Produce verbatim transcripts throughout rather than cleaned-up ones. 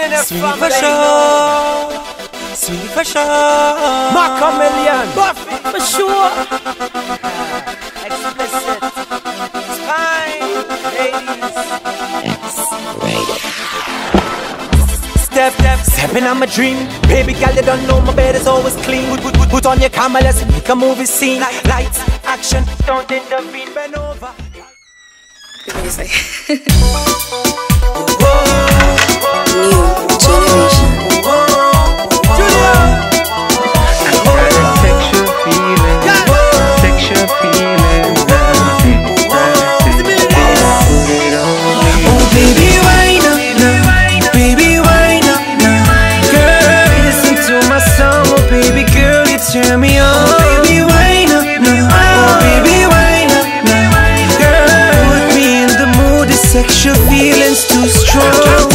Swing for sure, swing for sure. Makamillion, Buffy for sure. Explicit, it's fine, ladies. X-rated. Step, step, stepping on my dream. Baby girl, you don't know my bed is always clean. Put, put, put, put on your camera, let's make a movie scene. Lights, action, don't intervene, bend over. The music. New generation. Juelio. Sexual feeling, sexual feeling. Oh baby, wind up now, baby, wind up now. Girl, listen to my song, oh baby girl, you turn me on. Oh baby, wind up now, oh baby, wind up now. Girl, put me in the mood, the sexual feelings too strong.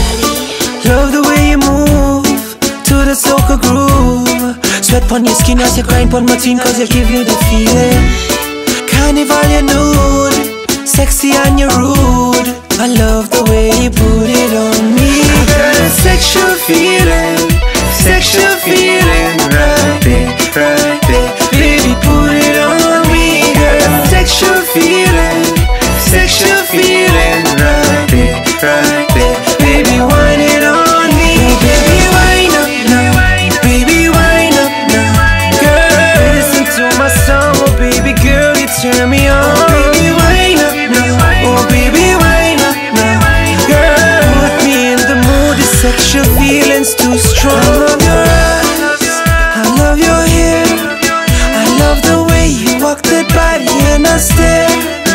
Love the way you move to the soca groove. Sweat on your skin as you grind on my team, cause you give you the feeling. Carnival, you nude, sexy and you rude. I love the way you put it on me. I got a sexual feeling, sexual feeling right there, right there. Baby, put it on me, girl. Sexual feeling, sexual feeling right there, right there. Baby, wind it on me. Baby, wind up now, baby, wind up now. Girl, listen to my song, oh baby girl, you turn me on. Baby, wind up now, oh baby, wind up now. Girl, put me in the mood, the sexual feelings too strong. I love your eyes, I love your hair, I love the way you walk that body and I stare.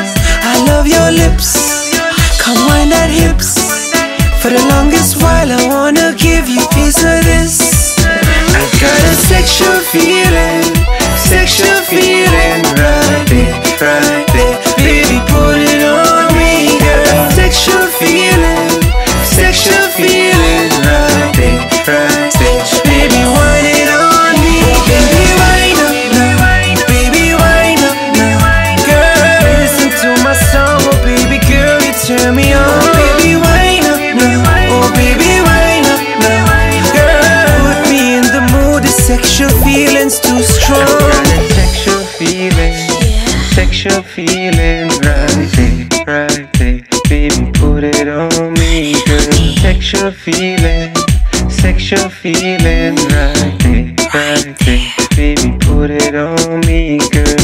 I love your lips, come wind that hips. For the longest while I wanna give you piece of this. I got a sexual feeling, sexual feeling right there, right there. Baby, put it on me, girl. Sexual feeling, sexual feeling right there, right there. Baby, wind it on me. Baby, wind up now, baby, wind up now. Girl, listen to my song, oh baby girl, you turn me on. Baby, wind up now, oh baby, wind up now. Girl, put me in the mood, the sexual feelings too strong. Sexual feeling, sexual feeling right there, right there. Baby, put it on me, girl. Sexual feeling, sexual feeling right there, right there. Baby, put it on me, girl.